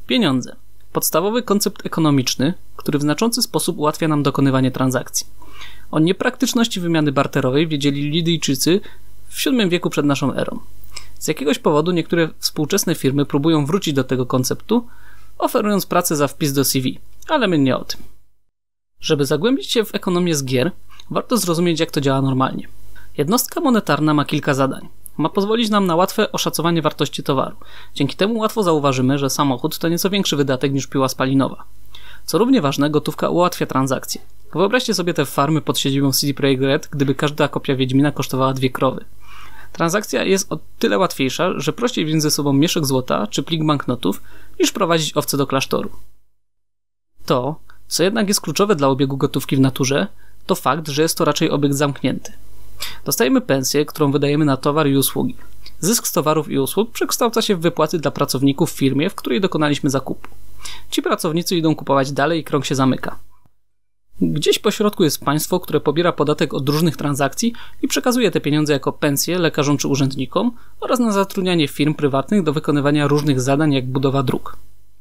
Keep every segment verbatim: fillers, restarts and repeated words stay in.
Pieniądze. Podstawowy koncept ekonomiczny, który w znaczący sposób ułatwia nam dokonywanie transakcji. O niepraktyczności wymiany barterowej wiedzieli Lidyjczycy w siódmym wieku przed naszą erą. Z jakiegoś powodu niektóre współczesne firmy próbują wrócić do tego konceptu, oferując pracę za wpis do C V, ale my nie o tym. Żeby zagłębić się w ekonomię z gier, warto zrozumieć, jak to działa normalnie. Jednostka monetarna ma kilka zadań. Ma pozwolić nam na łatwe oszacowanie wartości towaru. Dzięki temu łatwo zauważymy, że samochód to nieco większy wydatek niż piła spalinowa. Co równie ważne, gotówka ułatwia transakcje. Wyobraźcie sobie te farmy pod siedzibą C D Projekt Red, gdyby każda kopia Wiedźmina kosztowała dwie krowy. Transakcja jest o tyle łatwiejsza, że prościej wziąć ze sobą mieszek złota czy plik banknotów, niż prowadzić owce do klasztoru. To, co jednak jest kluczowe dla obiegu gotówki w naturze, to fakt, że jest to raczej obiekt zamknięty. Dostajemy pensję, którą wydajemy na towar i usługi. Zysk z towarów i usług przekształca się w wypłaty dla pracowników w firmie, w której dokonaliśmy zakupu. Ci pracownicy idą kupować dalej i krąg się zamyka. Gdzieś po środku jest państwo, które pobiera podatek od różnych transakcji i przekazuje te pieniądze jako pensje lekarzom czy urzędnikom oraz na zatrudnianie firm prywatnych do wykonywania różnych zadań jak budowa dróg.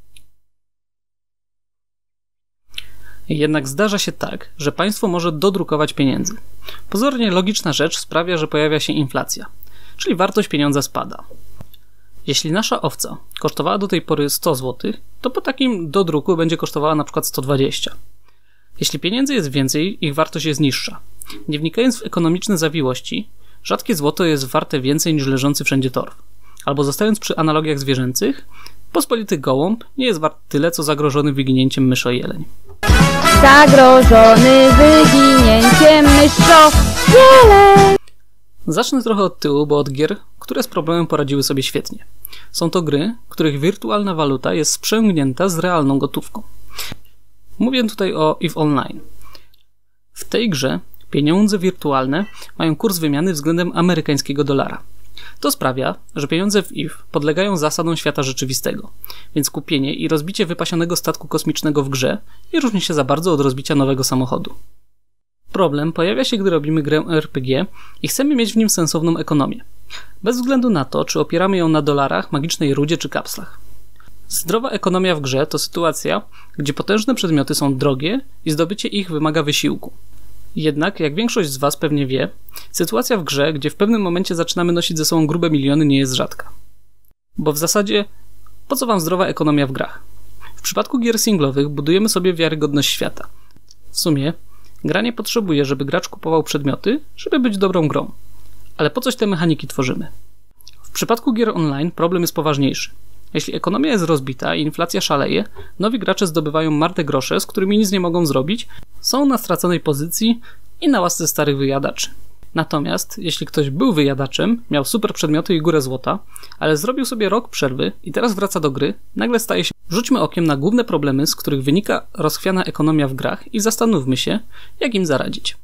Jednak zdarza się tak, że państwo może dodrukować pieniędzy. Pozornie logiczna rzecz sprawia, że pojawia się inflacja, czyli wartość pieniądza spada. Jeśli nasza owca kosztowała do tej pory sto złotych, to po takim dodruku będzie kosztowała na przykład sto dwadzieścia. Jeśli pieniędzy jest więcej, ich wartość jest niższa. Nie wnikając w ekonomiczne zawiłości, rzadkie złoto jest warte więcej niż leżący wszędzie torf. Albo zostając przy analogiach zwierzęcych, pospolity gołąb nie jest wart tyle, co zagrożony wyginięciem myszojeleń. Zagrożony wyginięciem myszojeleń. Zacznę trochę od tyłu, bo od gier, które z problemem poradziły sobie świetnie. Są to gry, których wirtualna waluta jest sprzęgnięta z realną gotówką. Mówię tutaj o EVE Online. W tej grze pieniądze wirtualne mają kurs wymiany względem amerykańskiego dolara. To sprawia, że pieniądze w EVE podlegają zasadom świata rzeczywistego, więc kupienie i rozbicie wypasionego statku kosmicznego w grze nie różni się za bardzo od rozbicia nowego samochodu. Problem pojawia się, gdy robimy grę R P G i chcemy mieć w nim sensowną ekonomię, bez względu na to, czy opieramy ją na dolarach, magicznej rudzie czy kapslach. Zdrowa ekonomia w grze to sytuacja, gdzie potężne przedmioty są drogie i zdobycie ich wymaga wysiłku. Jednak, jak większość z Was pewnie wie, sytuacja w grze, gdzie w pewnym momencie zaczynamy nosić ze sobą grube miliony, nie jest rzadka. Bo w zasadzie, po co Wam zdrowa ekonomia w grach? W przypadku gier singlowych budujemy sobie wiarygodność świata. W sumie, gra nie potrzebuje, żeby gracz kupował przedmioty, żeby być dobrą grą. Ale po coś te mechaniki tworzymy? W przypadku gier online problem jest poważniejszy. Jeśli ekonomia jest rozbita i inflacja szaleje, nowi gracze zdobywają marne grosze, z którymi nic nie mogą zrobić, są na straconej pozycji i na łasce starych wyjadaczy. Natomiast, jeśli ktoś był wyjadaczem, miał super przedmioty i górę złota, ale zrobił sobie rok przerwy i teraz wraca do gry, nagle staje się... Rzućmy okiem na główne problemy, z których wynika rozchwiana ekonomia w grach i zastanówmy się, jak im zaradzić.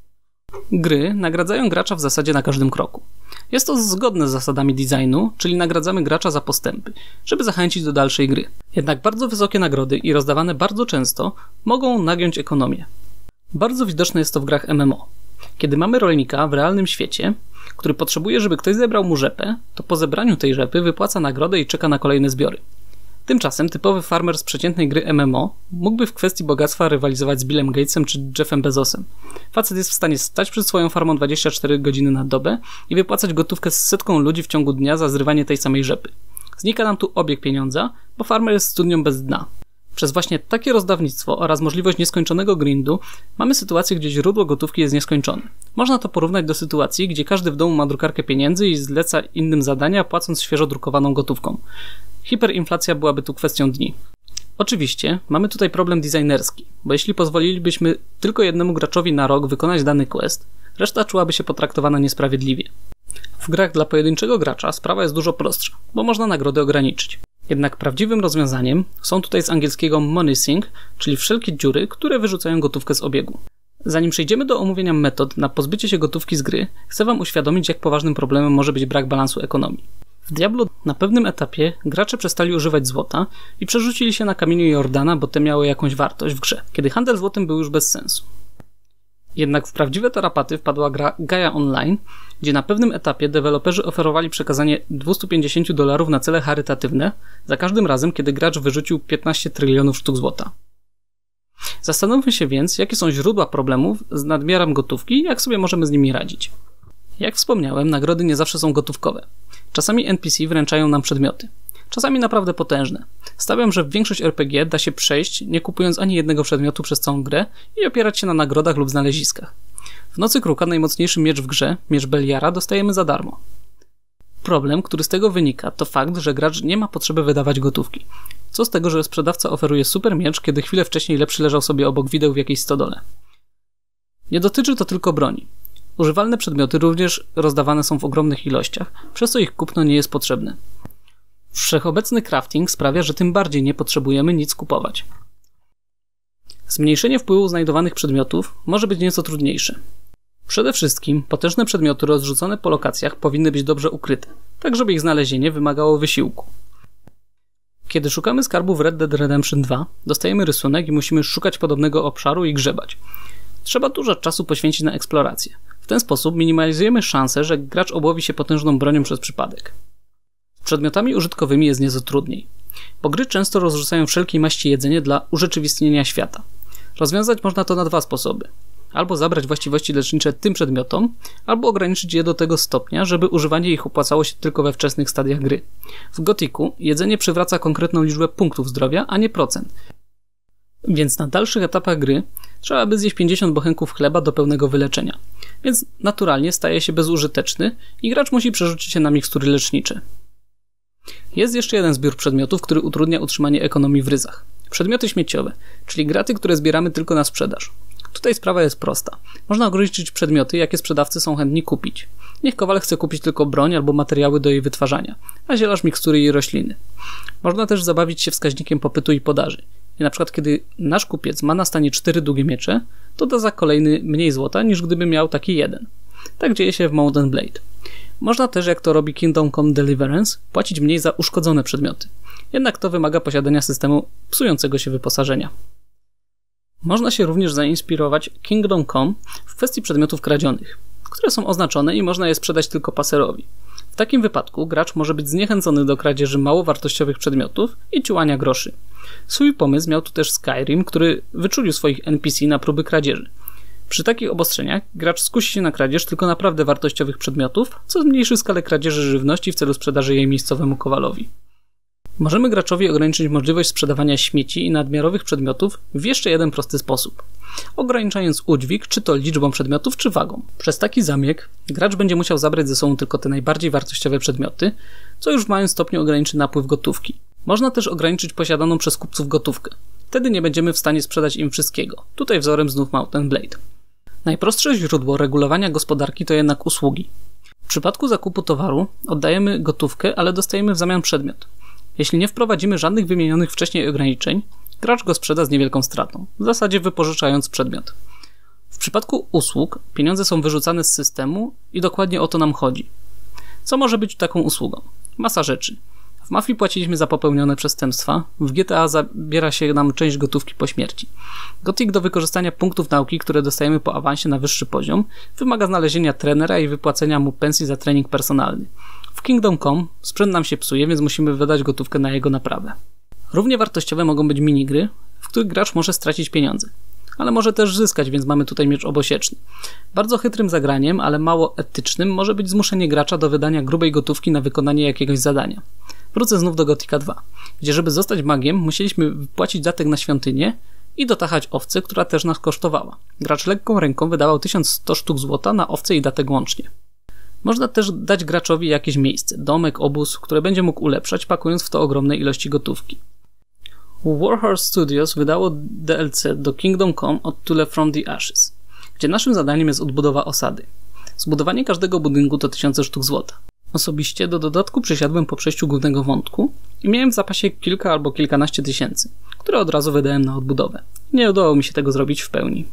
Gry nagradzają gracza w zasadzie na każdym kroku. Jest to zgodne z zasadami designu, czyli nagradzamy gracza za postępy, żeby zachęcić do dalszej gry. Jednak bardzo wysokie nagrody i rozdawane bardzo często mogą nagiąć ekonomię. Bardzo widoczne jest to w grach M M O. Kiedy mamy rolnika w realnym świecie, który potrzebuje, żeby ktoś zebrał mu rzepę, to po zebraniu tej rzepy wypłaca nagrodę i czeka na kolejne zbiory. Tymczasem typowy farmer z przeciętnej gry M M O mógłby w kwestii bogactwa rywalizować z Billem Gatesem czy Jeffem Bezosem. Facet jest w stanie stać przed swoją farmą dwadzieścia cztery godziny na dobę i wypłacać gotówkę z setką ludzi w ciągu dnia za zrywanie tej samej rzepy. Znika nam tu obieg pieniądza, bo farmer jest studnią bez dna. Przez właśnie takie rozdawnictwo oraz możliwość nieskończonego grindu mamy sytuację, gdzie źródło gotówki jest nieskończone. Można to porównać do sytuacji, gdzie każdy w domu ma drukarkę pieniędzy i zleca innym zadania, płacąc świeżo drukowaną gotówką. Hiperinflacja byłaby tu kwestią dni. Oczywiście mamy tutaj problem designerski, bo jeśli pozwolilibyśmy tylko jednemu graczowi na rok wykonać dany quest, reszta czułaby się potraktowana niesprawiedliwie. W grach dla pojedynczego gracza sprawa jest dużo prostsza, bo można nagrody ograniczyć. Jednak prawdziwym rozwiązaniem są tutaj z angielskiego money sink, czyli wszelkie dziury, które wyrzucają gotówkę z obiegu. Zanim przejdziemy do omówienia metod na pozbycie się gotówki z gry, chcę Wam uświadomić, jak poważnym problemem może być brak balansu ekonomii. W Diablo na pewnym etapie gracze przestali używać złota i przerzucili się na kamienie Jordana, bo te miały jakąś wartość w grze, kiedy handel złotem był już bez sensu. Jednak w prawdziwe tarapaty wpadła gra Gaia Online, gdzie na pewnym etapie deweloperzy oferowali przekazanie dwieście pięćdziesiąt dolarów na cele charytatywne za każdym razem, kiedy gracz wyrzucił piętnaście trylionów sztuk złota. Zastanówmy się więc, jakie są źródła problemów z nadmiarem gotówki i jak sobie możemy z nimi radzić. Jak wspomniałem, nagrody nie zawsze są gotówkowe. Czasami N P C wręczają nam przedmioty. Czasami naprawdę potężne. Stawiam, że w większość R P G da się przejść, nie kupując ani jednego przedmiotu przez całą grę i opierać się na nagrodach lub znaleziskach. W Nocy Kruka najmocniejszy miecz w grze, miecz Beliara, dostajemy za darmo. Problem, który z tego wynika, to fakt, że gracz nie ma potrzeby wydawać gotówki. Co z tego, że sprzedawca oferuje super miecz, kiedy chwilę wcześniej lepszy leżał sobie obok wideł w jakiejś stodole. Nie dotyczy to tylko broni. Używalne przedmioty również rozdawane są w ogromnych ilościach, przez co ich kupno nie jest potrzebne. Wszechobecny crafting sprawia, że tym bardziej nie potrzebujemy nic kupować. Zmniejszenie wpływu znajdowanych przedmiotów może być nieco trudniejsze. Przede wszystkim potężne przedmioty rozrzucone po lokacjach powinny być dobrze ukryte, tak żeby ich znalezienie wymagało wysiłku. Kiedy szukamy skarbu w Red Dead Redemption dwa, dostajemy rysunek i musimy szukać podobnego obszaru i grzebać. Trzeba dużo czasu poświęcić na eksplorację. W ten sposób minimalizujemy szansę, że gracz obłowi się potężną bronią przez przypadek. Z przedmiotami użytkowymi jest nieco trudniej, bo gry często rozrzucają wszelkiej maści jedzenie dla urzeczywistnienia świata. Rozwiązać można to na dwa sposoby. Albo zabrać właściwości lecznicze tym przedmiotom, albo ograniczyć je do tego stopnia, żeby używanie ich opłacało się tylko we wczesnych stadiach gry. W Gothicu jedzenie przywraca konkretną liczbę punktów zdrowia, a nie procent. Więc na dalszych etapach gry trzeba by zjeść pięćdziesiąt bochenków chleba do pełnego wyleczenia. Więc naturalnie staje się bezużyteczny i gracz musi przerzucić się na mikstury lecznicze. Jest jeszcze jeden zbiór przedmiotów, który utrudnia utrzymanie ekonomii w ryzach. Przedmioty śmieciowe, czyli graty, które zbieramy tylko na sprzedaż. Tutaj sprawa jest prosta. Można ograniczyć przedmioty, jakie sprzedawcy są chętni kupić. Niech kowal chce kupić tylko broń albo materiały do jej wytwarzania, a zielarz mikstury i rośliny. Można też zabawić się wskaźnikiem popytu i podaży. I na przykład kiedy nasz kupiec ma na stanie cztery długie miecze, to da za kolejny mniej złota niż gdyby miał taki jeden. Tak dzieje się w Mount and Blade. Można też, jak to robi Kingdom Come Deliverance, płacić mniej za uszkodzone przedmioty. Jednak to wymaga posiadania systemu psującego się wyposażenia. Można się również zainspirować Kingdom Come w kwestii przedmiotów kradzionych, które są oznaczone i można je sprzedać tylko paserowi. W takim wypadku gracz może być zniechęcony do kradzieży mało wartościowych przedmiotów i ciułania groszy. Swój pomysł miał tu też Skyrim, który wyczulił swoich N P C na próby kradzieży. Przy takich obostrzeniach gracz skusi się na kradzież tylko naprawdę wartościowych przedmiotów, co zmniejszy skalę kradzieży żywności w celu sprzedaży jej miejscowemu kowalowi. Możemy graczowi ograniczyć możliwość sprzedawania śmieci i nadmiarowych przedmiotów w jeszcze jeden prosty sposób. Ograniczając udźwig, czy to liczbą przedmiotów, czy wagą. Przez taki zabieg gracz będzie musiał zabrać ze sobą tylko te najbardziej wartościowe przedmioty, co już w małym stopniu ograniczy napływ gotówki. Można też ograniczyć posiadaną przez kupców gotówkę. Wtedy nie będziemy w stanie sprzedać im wszystkiego. Tutaj wzorem znów Mount and Blade. Najprostsze źródło regulowania gospodarki to jednak usługi. W przypadku zakupu towaru oddajemy gotówkę, ale dostajemy w zamian przedmiot. Jeśli nie wprowadzimy żadnych wymienionych wcześniej ograniczeń, gracz go sprzeda z niewielką stratą, w zasadzie wypożyczając przedmiot. W przypadku usług pieniądze są wyrzucane z systemu i dokładnie o to nam chodzi. Co może być taką usługą? Masa rzeczy. W Mafii płaciliśmy za popełnione przestępstwa, w G T A zabiera się nam część gotówki po śmierci. Gothic do wykorzystania punktów nauki, które dostajemy po awansie na wyższy poziom, wymaga znalezienia trenera i wypłacenia mu pensji za trening personalny. W Kingdom Come sprzęt nam się psuje, więc musimy wydać gotówkę na jego naprawę. Równie wartościowe mogą być minigry, w których gracz może stracić pieniądze, ale może też zyskać, więc mamy tutaj miecz obosieczny. Bardzo chytrym zagraniem, ale mało etycznym może być zmuszenie gracza do wydania grubej gotówki na wykonanie jakiegoś zadania. Wrócę znów do Gothica dwa, gdzie żeby zostać magiem musieliśmy wypłacić datek na świątynię i dotachać owcę, która też nas kosztowała. Gracz lekką ręką wydawał tysiąc sto sztuk złota na owcę i datek łącznie. Można też dać graczowi jakieś miejsce, domek, obóz, które będzie mógł ulepszać, pakując w to ogromne ilości gotówki. Warhorse Studios wydało D L C do Kingdom Come od Tule from the Ashes, gdzie naszym zadaniem jest odbudowa osady. Zbudowanie każdego budynku to tysiące sztuk złota. Osobiście do dodatku przysiadłem po przejściu głównego wątku i miałem w zapasie kilka albo kilkanaście tysięcy, które od razu wydałem na odbudowę. Nie udało mi się tego zrobić w pełni.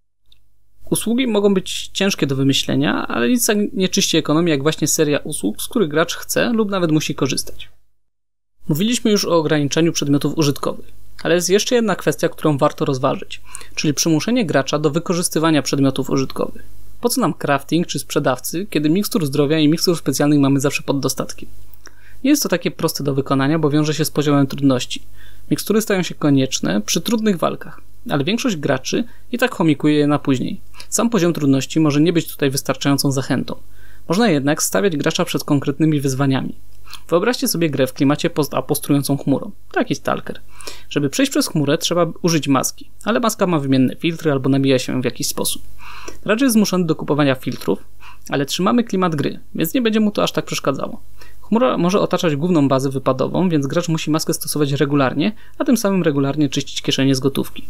Usługi mogą być ciężkie do wymyślenia, ale nic tak nie czyści ekonomii jak właśnie seria usług, z których gracz chce lub nawet musi korzystać. Mówiliśmy już o ograniczeniu przedmiotów użytkowych. Ale jest jeszcze jedna kwestia, którą warto rozważyć, czyli przymuszenie gracza do wykorzystywania przedmiotów użytkowych. Po co nam crafting czy sprzedawcy, kiedy mikstur zdrowia i mikstur specjalnych mamy zawsze pod dostatkiem? Nie jest to takie proste do wykonania, bo wiąże się z poziomem trudności. Mikstury stają się konieczne przy trudnych walkach, ale większość graczy i tak chomikuje je na później. Sam poziom trudności może nie być tutaj wystarczającą zachętą. Można jednak stawiać gracza przed konkretnymi wyzwaniami. Wyobraźcie sobie grę w klimacie post-apo strującą chmurą, taki stalker. Żeby przejść przez chmurę, trzeba użyć maski, ale maska ma wymienne filtry albo nabija się w jakiś sposób. Gracz jest zmuszony do kupowania filtrów, ale trzymamy klimat gry, więc nie będzie mu to aż tak przeszkadzało. Chmura może otaczać główną bazę wypadową, więc gracz musi maskę stosować regularnie, a tym samym regularnie czyścić kieszenie z gotówki.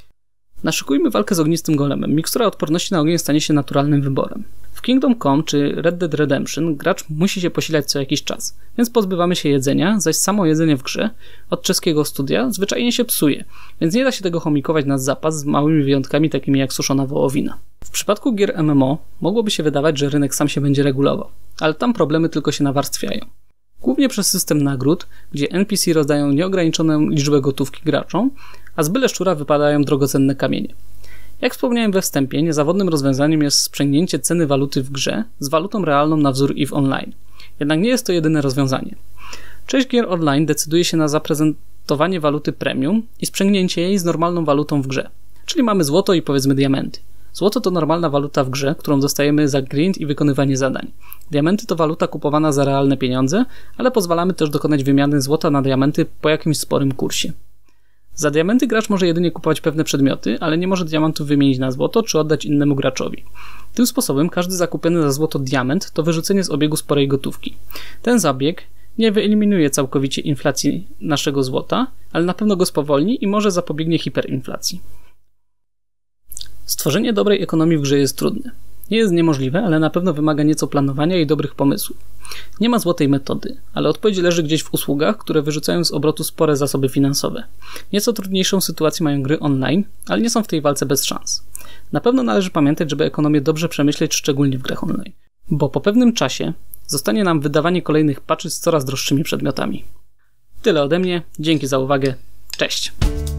Naszykujmy walkę z ognistym golemem. Mikstura odporności na ogień stanie się naturalnym wyborem. W Kingdom Come czy Red Dead Redemption gracz musi się posilać co jakiś czas, więc pozbywamy się jedzenia, zaś samo jedzenie w grze od czeskiego studia zwyczajnie się psuje, więc nie da się tego chomikować na zapas z małymi wyjątkami takimi jak suszona wołowina. W przypadku gier M M O mogłoby się wydawać, że rynek sam się będzie regulował, ale tam problemy tylko się nawarstwiają. Głównie przez system nagród, gdzie N P C rozdają nieograniczoną liczbę gotówki graczom, a z byle szczura wypadają drogocenne kamienie. Jak wspomniałem we wstępie, niezawodnym rozwiązaniem jest sprzęgnięcie ceny waluty w grze z walutą realną na wzór EVE Online. Jednak nie jest to jedyne rozwiązanie. Część gier online decyduje się na zaprezentowanie waluty premium i sprzęgnięcie jej z normalną walutą w grze. Czyli mamy złoto i powiedzmy diamenty. Złoto to normalna waluta w grze, którą dostajemy za grind i wykonywanie zadań. Diamenty to waluta kupowana za realne pieniądze, ale pozwalamy też dokonać wymiany złota na diamenty po jakimś sporym kursie. Za diamenty gracz może jedynie kupować pewne przedmioty, ale nie może diamentów wymienić na złoto czy oddać innemu graczowi. Tym sposobem każdy zakupiony za złoto diament to wyrzucenie z obiegu sporej gotówki. Ten zabieg nie wyeliminuje całkowicie inflacji naszego złota, ale na pewno go spowolni i może zapobiegnie hiperinflacji. Stworzenie dobrej ekonomii w grze jest trudne. Nie jest niemożliwe, ale na pewno wymaga nieco planowania i dobrych pomysłów. Nie ma złotej metody, ale odpowiedź leży gdzieś w usługach, które wyrzucają z obrotu spore zasoby finansowe. Nieco trudniejszą sytuację mają gry online, ale nie są w tej walce bez szans. Na pewno należy pamiętać, żeby ekonomię dobrze przemyśleć, szczególnie w grach online, bo po pewnym czasie zostanie nam wydawanie kolejnych patchy z coraz droższymi przedmiotami. Tyle ode mnie, dzięki za uwagę, cześć!